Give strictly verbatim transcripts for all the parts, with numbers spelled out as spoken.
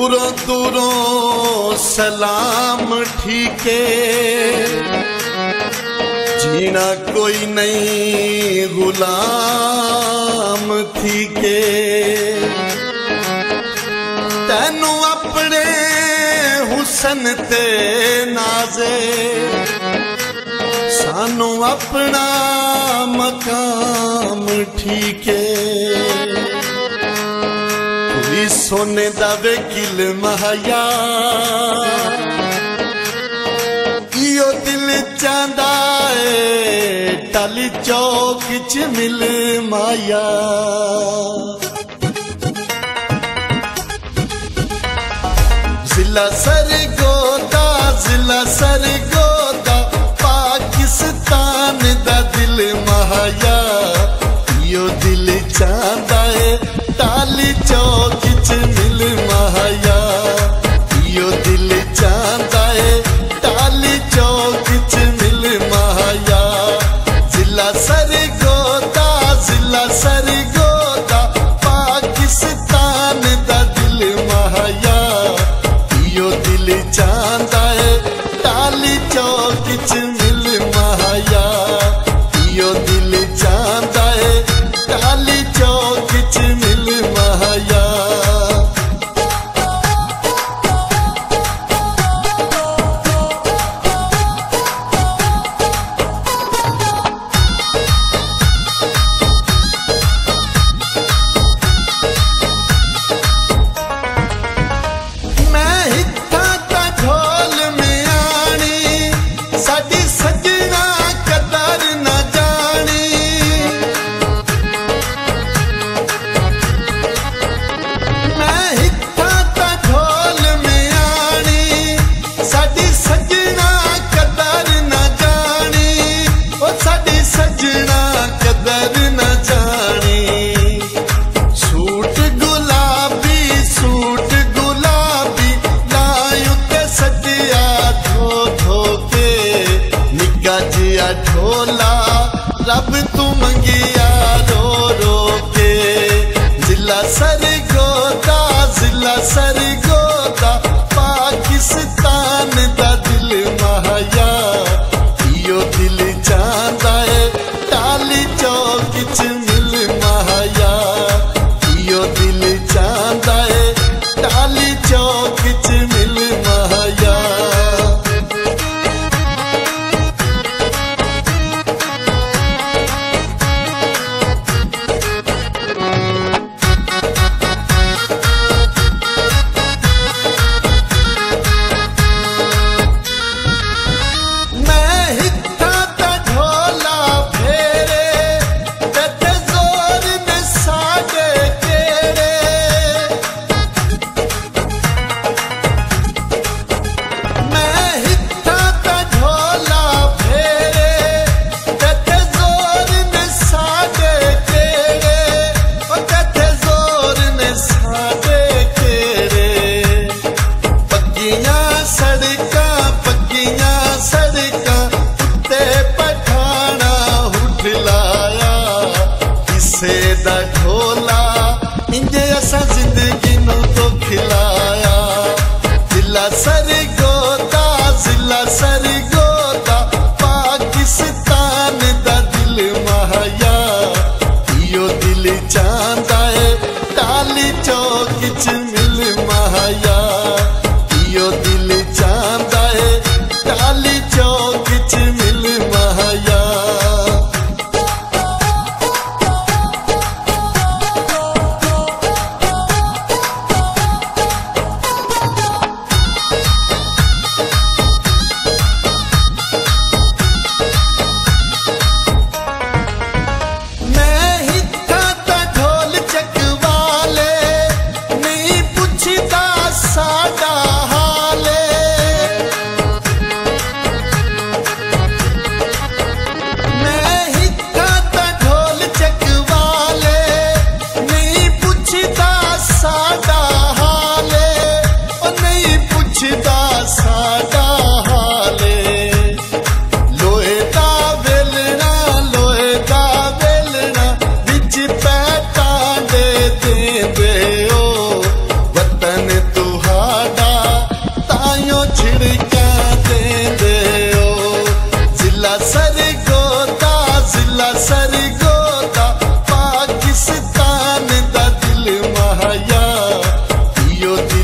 दूरों दूरों सलाम ठीके, जीना कोई नहीं गुलाम थी के। तैनू अपने हुसन ते नाजे, सानू अपना मकाम ठीके। कोई सोने दा वकील महाया, इयो दिल चांदा है टाली चौक च मिल माया। जिला सरगोदा जिला सरगोदा पाकिस्तान दा दिल महाया, इयो दिल चांदा है टाली चौक च मिल महाया। इयो दिल चांदा है टाली चौक च मिल महाया। जिला सरगोदा जिला सरगोदा पाकिस्तान दा दिल महाया, इयो दिल चांदा है टाली चौक च मिल महाया। इयो दिल चांदा है टाली चौक च मिल महाया।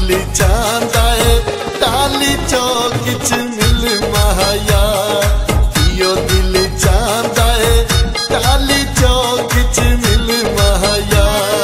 दिल चांदा है टाली चौक च मिल माया इयो दिल चांदा है टाली चौक च मिल माया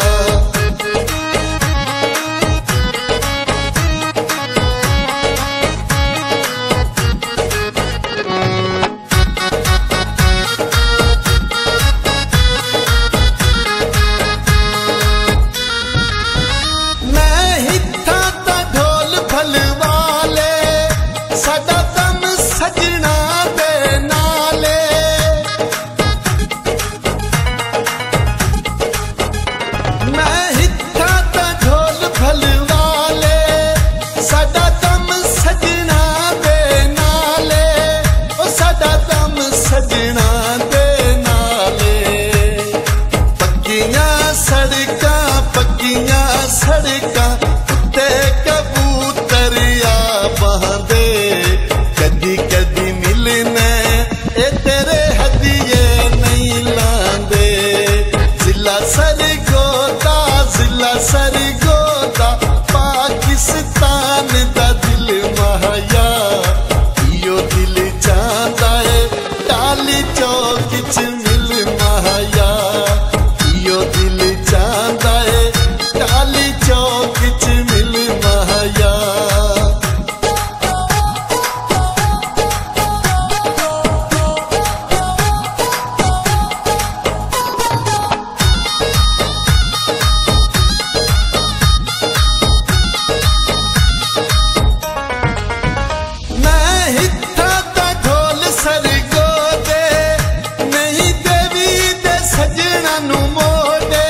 सड़का उत्ते कबूतर या बहदे कदी कदी मिलने ए तेरे हदिये नहीं लांदे जिला सरगोदा जिला सरगोदा पाकिस्तान दा दिल माया इयो दिल चांदा है टाली चौक च मिल माया इयो दिल चांदा है टाली चौक च मिल माया मैं हिथा दा ढोल सरगोदे नहीं देवी दे सजना नू मोड़े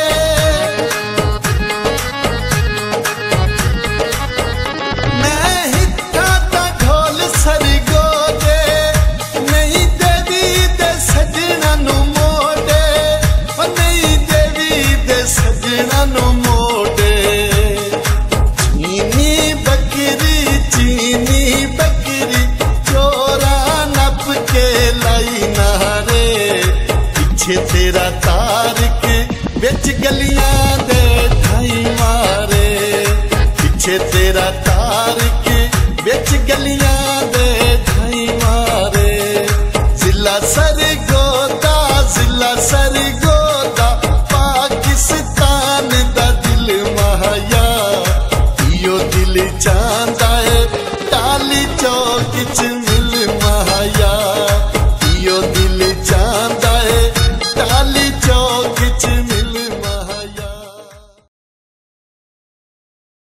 सजना नो मोड़े चीनी बकरी चीनी बकरी चोरा नप के लाई नारे पीछे तेरा तारक बिच गलियां दे ढाई मारे पीछे तेरा तारक बिच गलियां दे ढाई मारे जिला सरगोदा जिला सरगोदा पाकिस्तान दा दिल माया इयो दिल चांदा है टाली चौक च मिल माया इयो दिल चांदा